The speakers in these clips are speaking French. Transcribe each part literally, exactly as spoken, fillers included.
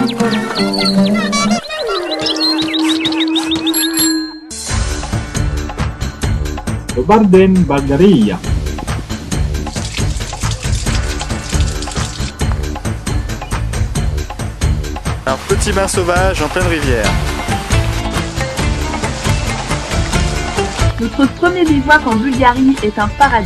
Barden Bulgaria. Un petit bain sauvage en pleine rivière. Notre premier bivouac en Bulgarie est un paradis.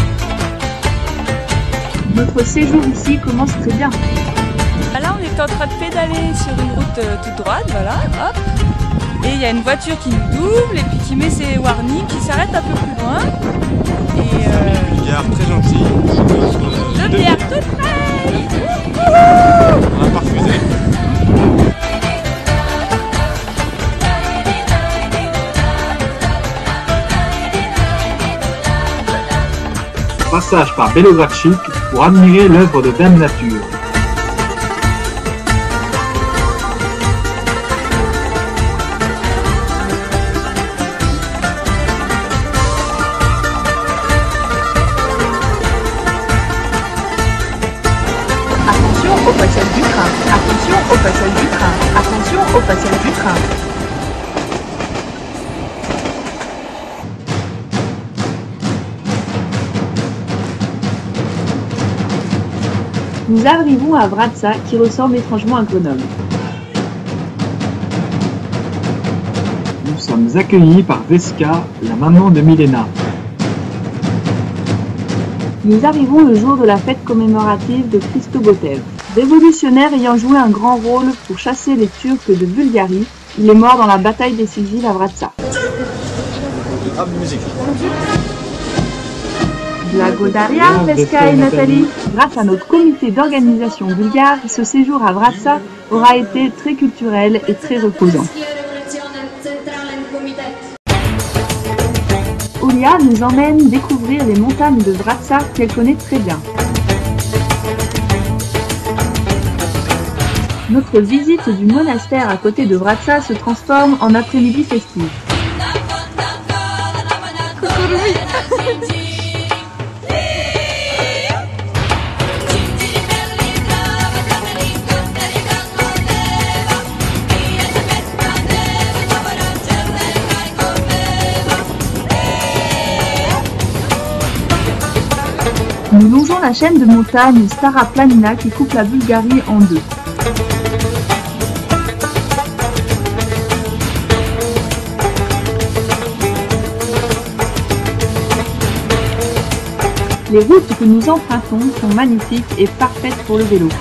Notre séjour ici commence très bien. Là, on est en train de pédaler sur une route euh, toute droite, voilà, hop. Et il y a une voiture qui nous double et puis qui met ses warnings, qui s'arrête un peu plus loin. Et euh... Une gare très gentille. Deux bières toutes fraîches. On n'a pas refusé. Passage par Belogradchik pour admirer l'œuvre de Dame Nature. Attention au passage du train. Attention au passage du train. Attention au passage du train. Nous arrivons à Vratsa qui ressemble étrangement à Grenoble. Nous sommes accueillis par Veska, la maman de Milena. Nous arrivons le jour de la fête commémorative de Christo Botev. Révolutionnaire ayant joué un grand rôle pour chasser les Turcs de Bulgarie, il est mort dans la bataille décisive à Vratsa. Ah, musique. Blagodaria, Veska et Nathalie. Grâce à notre comité d'organisation bulgare, ce séjour à Vratsa aura été très culturel et très reposant. Olia nous emmène découvrir les montagnes de Vratsa qu'elle connaît très bien. Notre visite du monastère à côté de Vratsa se transforme en après-midi festif. Nous longeons la chaîne de montagnes Stara Planina qui coupe la Bulgarie en deux. Les routes que nous empruntons sont magnifiques et parfaites pour le vélo.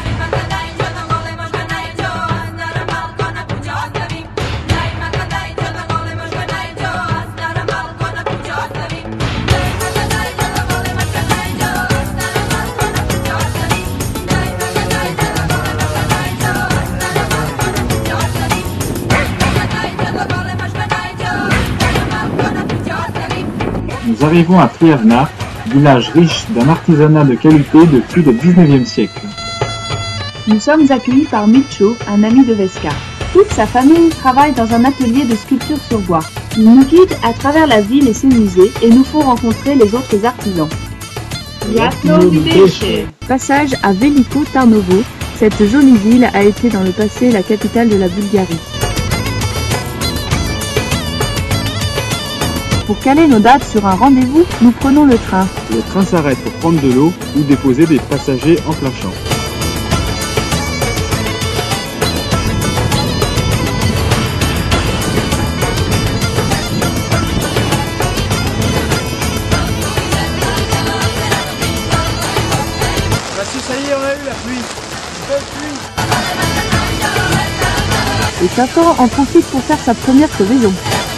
Nous arrivons à Triavna, village riche d'un artisanat de qualité depuis le dix-neuvième siècle. Nous sommes accueillis par Mitcho, un ami de Veska. Toute sa famille travaille dans un atelier de sculpture sur bois. Il nous guide à travers la ville et ses musées et nous font rencontrer les autres artisans. Passage à Veliko Tarnovo. Cette jolie ville a été dans le passé la capitale de la Bulgarie. Pour caler nos dates sur un rendez-vous, nous prenons le train. Le train s'arrête pour prendre de l'eau ou déposer des passagers en plein champ. Voici, ça y est, on a eu la pluie. Belle pluie. Et Tato en profite pour faire sa première crevaison.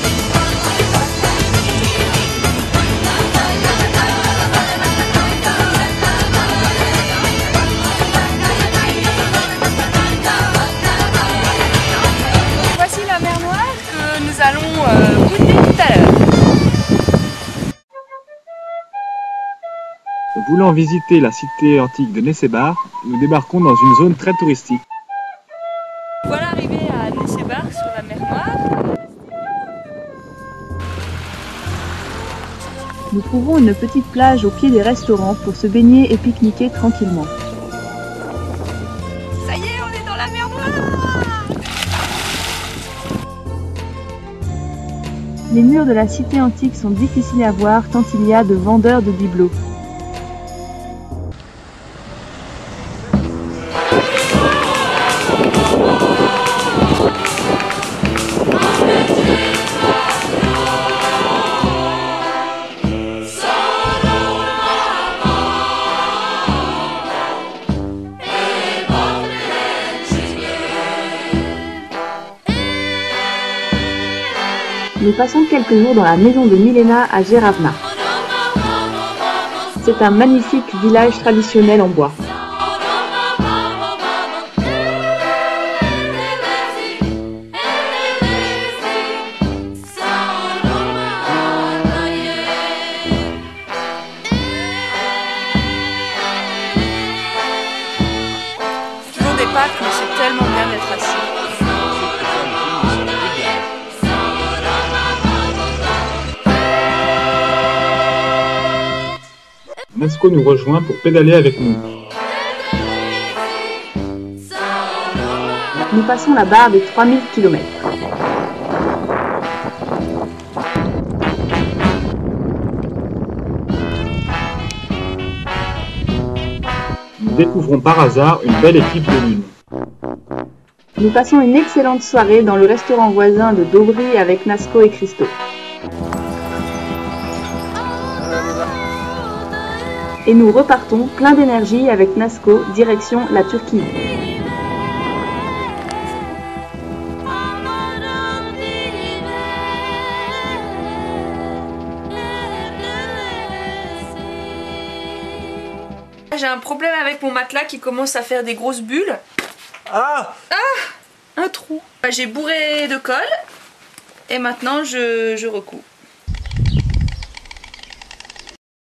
Nous allons euh, goûter tout à l'heure. Voulant visiter la cité antique de Nessebar, nous débarquons dans une zone très touristique. Voilà arrivé à Nessebar sur la mer Noire. Nous trouvons une petite plage au pied des restaurants pour se baigner et pique-niquer tranquillement. Ça y est, on est dans la mer Les murs de la cité antique sont difficiles à voir tant il y a de vendeurs de bibelots. Nous passons quelques jours dans la maison de Milena à Žeravna. C'est un magnifique village traditionnel en bois. Toujours des pâtes, mais c'est tellement bien d'être assis. Nasco nous rejoint pour pédaler avec nous. Nous passons la barre des trois mille kilomètres. Nous découvrons par hasard une belle équipe de lune. Nous passons une excellente soirée dans le restaurant voisin de Dobry avec Nasco et Christo. Et nous repartons plein d'énergie avec Nasco, direction la Turquie. J'ai un problème avec mon matelas qui commence à faire des grosses bulles. Ah! Ah! Un trou. J'ai bourré de colle et maintenant je, je recoue.